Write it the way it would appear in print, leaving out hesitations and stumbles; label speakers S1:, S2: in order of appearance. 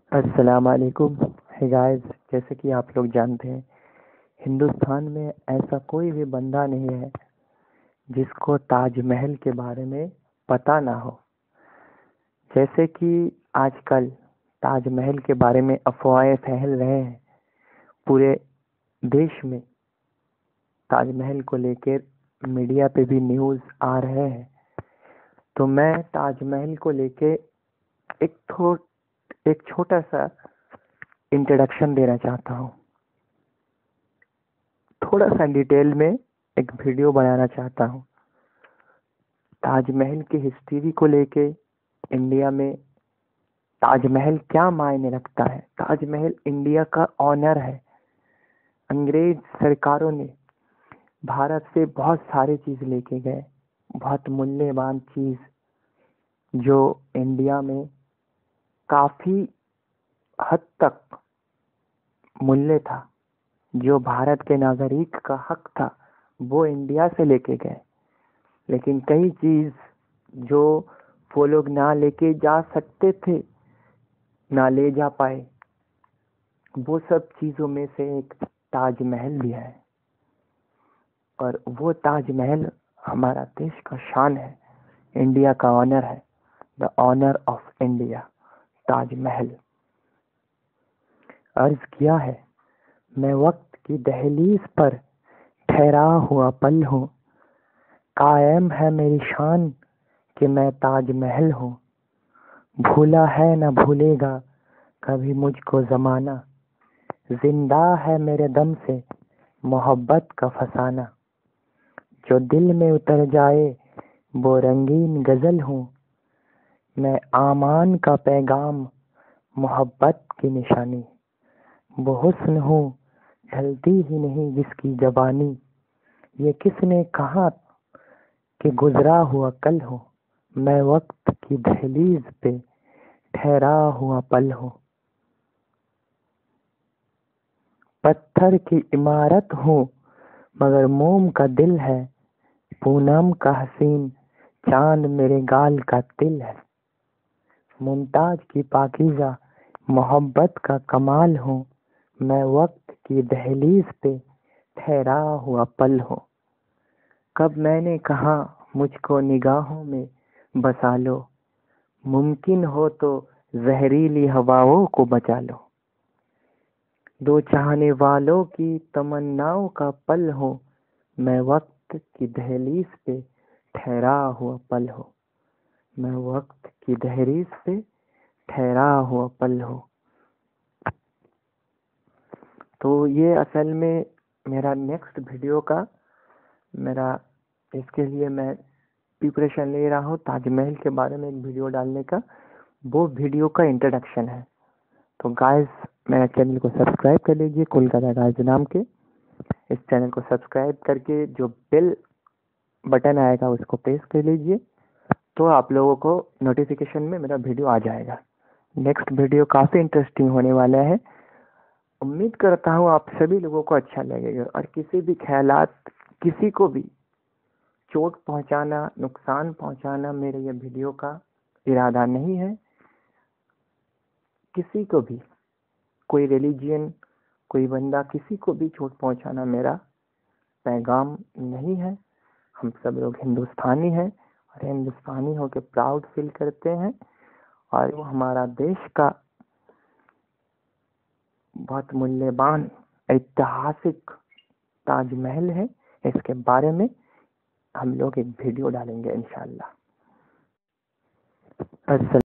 S1: السلام علیکم. ہے گائز، جیسے کہ آپ لوگ جانتے ہیں ہندوستان میں ایسا کوئی بھی بندہ نہیں ہے جس کو تاج محل کے بارے میں پتہ نہ ہو. جیسے کہ آج کل تاج محل کے بارے میں افواہیں پھیل رہے ہیں پورے دیش میں. تاج محل کو لے کے میڈیا پہ بھی نیوز آ رہے ہیں. تو میں تاج محل کو لے کے ایک چھوٹا سا انٹروڈکشن دینا چاہتا ہوں. تھوڑا سا ڈیٹیل میں ایک ویڈیو بنانا چاہتا ہوں تاج محل کی ہسٹری کو لے کے. انڈیا میں تاج محل کیا معنی رکھتا ہے؟ تاج محل انڈیا کا آنر ہے. انگریز سرکاروں نے بھارت سے بہت سارے چیز لے کے گئے، بہت ملیبان چیز جو انڈیا میں کافی حد تک ملیہ تھا، جو بھارت کے ناگرک کا حق تھا وہ انڈیا سے لے کے گئے. لیکن کئی چیز جو وہ لوگ نہ لے کے جا سکتے تھے، نہ لے جا پائے. وہ سب چیزوں میں سے ایک تاج محل بھی ہے، اور وہ تاج محل ہمارا دیش کا شان ہے، انڈیا کا آنر ہے. The honour of India Taj Mahal. عرض کیا ہے، میں وقت کی دہلیز پر ٹھہرا ہوا پل ہوں، قائم ہے میری شان کہ میں تاج محل ہوں. بھولا ہے نہ بھولے گا کبھی مجھ کو زمانہ، زندہ ہے میرے دم سے محبت کا فسانہ. جو دل میں اتر جائے وہ رنگین غزل ہوں، میں آمان کا پیغام محبت کی نشانی. وہ حسن ہوں ڈھلتی ہی نہیں جس کی جوانی، یہ کس نے کہا کہ گزرا ہوا کل ہوں، میں وقت کی دہلیز پہ ٹھہرا ہوا پل ہوں. پتھر کی عمارت ہوں مگر موم کا دل ہے، پونم کا حسین چاند میرے گال کا تل ہے. ممتاز کی پاکیزہ محبت کا کمال ہوں، میں وقت کی دہلیز پہ ٹھہرا ہوا پل ہوں. کب میں نے کہا مجھ کو نگاہوں میں بسا لو، ممکن ہو تو زہریلی ہواؤں کو بچا لو. دو چاہنے والوں کی تمناؤں کا پل ہوں، میں وقت کی دہلیز پہ ٹھہرا ہوا پل ہوں. میں وقت کی دہلیز پہ ٹھہرا ہوا پل ہوں. تو یہ اصل میں میرا نیکسٹ ویڈیو کا اس کے لیے میں پریپریشن لے رہا ہوں. تاج محل کے بارے میں ایک ویڈیو ڈالنے کا، وہ ویڈیو کا انٹروڈکشن ہے. تو گائز میرا چینل کو سبسکرائب کر لیجئے، کولکاتہ گائز نام کے. اس چینل کو سبسکرائب کر کے جو بیل بٹن آئے گا اس کو پریس کر لیجئے، تو آپ لوگوں کو نوٹیفیکیشن میں میرا ویڈیو آ جائے گا. نیکسٹ ویڈیو کافی انٹرسٹنگ ہونے والا ہے. امید کرتا ہوں آپ سبھی لوگوں کو اچھا لگے گا. اور کسی بھی خیالات، کسی کو بھی چوٹ پہنچانا، نقصان پہنچانا میرے یہ ویڈیو کا ارادہ نہیں ہے. کسی کو بھی، کوئی ریلیجین، کوئی بندہ، کسی کو بھی چوٹ پہنچانا میرا پیغام نہیں ہے. ہم سب لوگ ہندوستانی ہیں، اور ہندوستانی ہو کے پراؤڈ فیل کرتے ہیں. اور وہ ہمارا دیش کا بہت ملیبان ایتہاسک تاج محل ہے. اس کے بارے میں ہم لوگ ایک ویڈیو ڈالیں گے انشاءاللہ. السلام